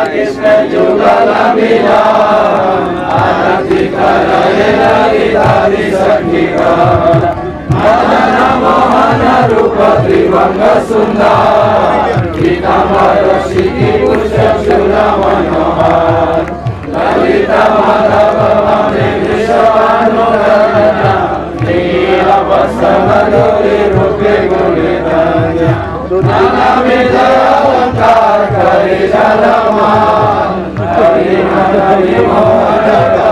कृष्ण जुगल मिलन आरती करायला गिधारी सखीगण मदन मोहन रूप त्रिभंग सुंदर पीताम्बर शिखी पुष्प शूल मनोहर ललिता माधव मणि विश्वानुगणना नील वसनलोरी रूपे गुणिधन्या नानाविध अलंकार करे जलमान हरि हरि मोहन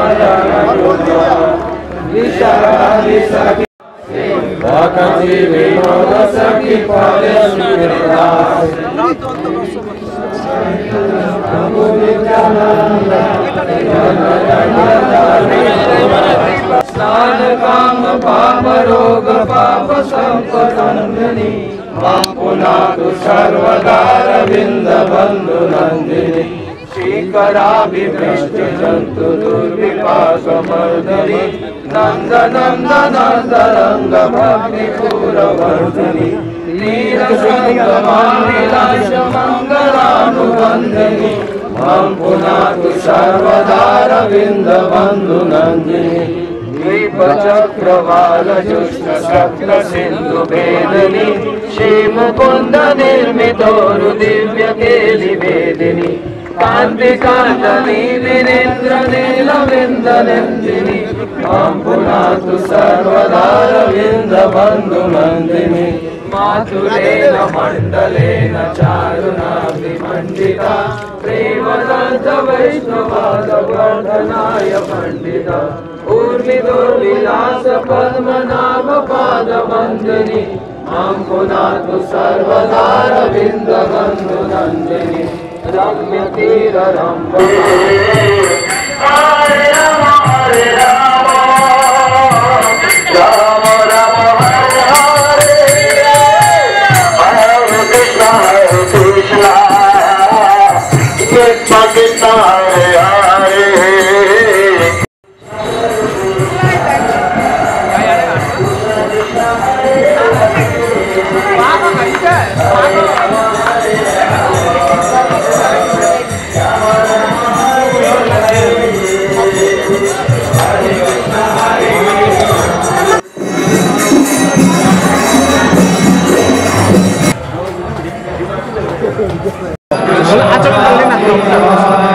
विशाली सखी भक्ति विनोद सखी पदे सुखदास स्नान काम पाप रोग पाप संपदंदिनी मां पुनातु सर्वदार विंद बंधु नंदिनी शीकराभिवृष्टि जंतु दुर्विपाक मर्दनी नंद नंद नंद रंग भक्ति पूरवर्धनी नील संगमानिलाश मंगलानुबंधिनी मां पुनातु सर्वदार विंद बंधु नंदिनी दीप चक्रवाल जुष्ट शक्र सिंधु भेदनी श्री मुकुंद निर्मितोरु दिव्य केलि वेदिनी कांति कांदनी वीरेंद्र नील विंद नंदिनी मां पुनातु सर्वदार विंद बंधु नंदिनी मातुलेन मंडलेन चारुणाभिमंडिता प्रेमदत्त वैष्णवाद वर्धनाय पंडिता ऊर्मिदुर्विलास पद्मनाभ पाद वंदनी मां पुनातु सर्वदार विंद बंधु नंदिनी रम्य तीर रंभ हरे राम हरे राम राम राम हरे हरे हरे कृष्ण कृष्ण कृष्ण हरे हरे Acak